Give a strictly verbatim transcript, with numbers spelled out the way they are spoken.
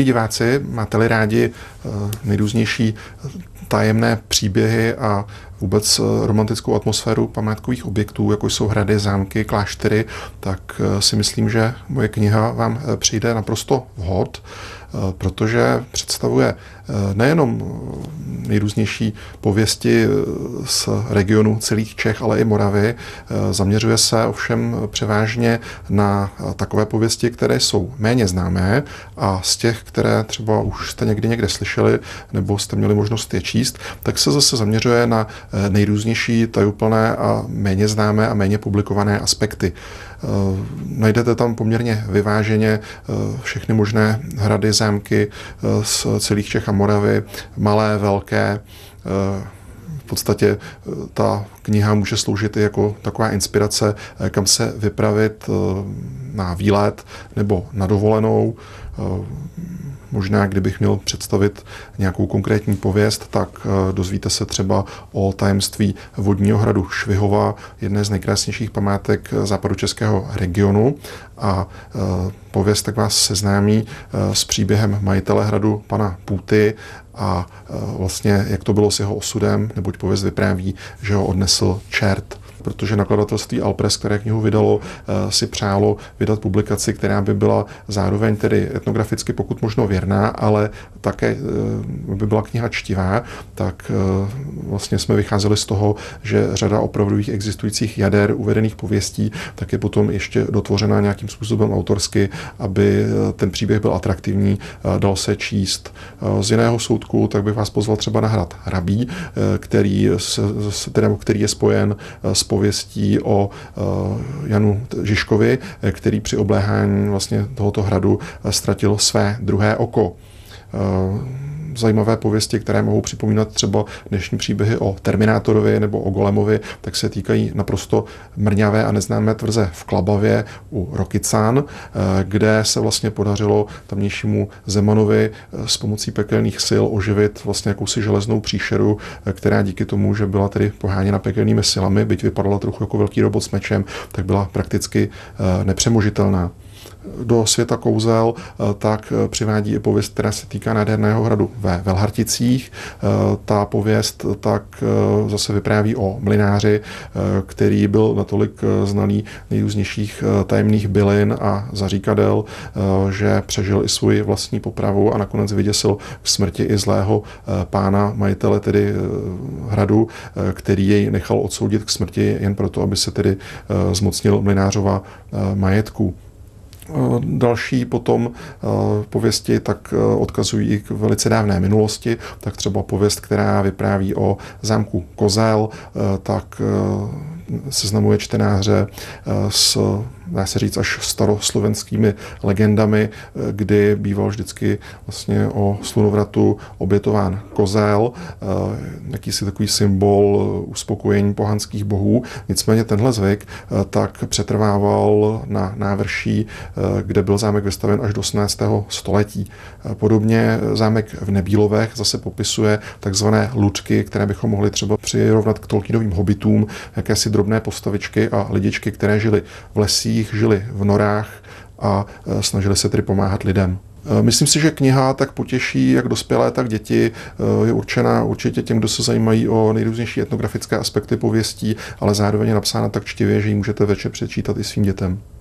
diváci, máte-li rádi nejrůznější tajemné příběhy a vůbec romantickou atmosféru památkových objektů, jako jsou hrady, zámky, kláštery, tak si myslím, že moje kniha vám přijde naprosto vhod, protože představuje nejenom nejrůznější pověsti z regionu celých Čech, ale i Moravy. Zaměřuje se ovšem převážně na takové pověsti, které jsou méně známé a z těch, které třeba už jste někdy někde slyšeli nebo jste měli možnost je číst, tak se zase zaměřuje na nejrůznější tajuplné a méně známé a méně publikované aspekty. Najdete tam poměrně vyváženě všechny možné hrady, zámky z celých Čech a Moravy, malé, velké. V podstatě ta kniha může sloužit i jako taková inspirace, kam se vypravit na výlet nebo na dovolenou. Možná, kdybych měl představit nějakou konkrétní pověst, tak dozvíte se třeba o tajemství vodního hradu Švihova, jedné z nejkrásnějších památek západočeského regionu. A pověst tak vás seznámí s příběhem majitele hradu pana Půty a vlastně jak to bylo s jeho osudem, neboť pověst vypráví, že ho odnesl čert. Protože nakladatelství Alpress, které knihu vydalo, si přálo vydat publikaci, která by byla zároveň tedy etnograficky pokud možno věrná, ale také by byla kniha čtivá, tak vlastně jsme vycházeli z toho, že řada opravdových existujících jader uvedených pověstí tak je potom ještě dotvořena nějakým způsobem autorsky, aby ten příběh byl atraktivní, dal se číst. Z jiného soudku tak bych vás pozval třeba na hrad Hrabí, který, teda, který je spojen s pověstí o Janu Žižkovi, který při obléhání vlastně tohoto hradu ztratil své druhé oko. Zajímavé pověsti, které mohou připomínat třeba dnešní příběhy o Terminátorovi nebo o Golemovi, tak se týkají naprosto mrňavé a neznámé tvrze v Klabavě u Rokycán, kde se vlastně podařilo tamnějšímu Zemanovi s pomocí pekelných sil oživit vlastně jakousi železnou příšeru, která díky tomu, že byla tedy poháněna pekelnými silami, byť vypadala trochu jako velký robot s mečem, tak byla prakticky nepřemožitelná. Do světa kouzel tak přivádí i pověst, která se týká nádherného hradu ve Velharticích. Ta pověst tak zase vypráví o mlynáři, který byl natolik znalý nejrůznějších tajemných bylin a zaříkadel, že přežil i svůj vlastní popravu a nakonec vyděsil k smrti i zlého pána, majitele tedy hradu, který jej nechal odsoudit k smrti jen proto, aby se tedy zmocnil mlynářova majetku. Další potom pověsti tak odkazují k velice dávné minulosti, tak třeba pověst, která vypráví o zámku Kozel, tak seznamuje čtenáře s, dá se říct, až staroslovenskými legendami, kdy býval vždycky vlastně o slunovratu obětován kozel, jakýsi takový symbol uspokojení pohanských bohů. Nicméně tenhle zvyk tak přetrvával na návrší, kde byl zámek vystaven až do osmnáctého století. Podobně zámek v Nebílovech zase popisuje takzvané ludky, které bychom mohli třeba přirovnat k Tolkienovým hobitům, jakési drobné postavičky a lidičky, které žili v lesích, žili v norách a snažili se tedy pomáhat lidem. Myslím si, že kniha tak potěší jak dospělé, tak děti. Je určena určitě těm, kdo se zajímají o nejrůznější etnografické aspekty pověstí, ale zároveň je napsána tak čtivě, že ji můžete večer přečítat i svým dětem.